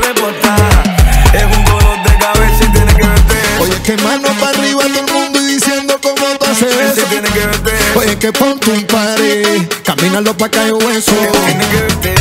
reportar. Es un dolor de cabeza y tiene que verte. Oye, que mano para arriba todo el mundo y diciendo cómo tú haces eso. Tiene que verte. Oye, que ponte un party, camínalo pa' acá y hueso. Tiene que verte.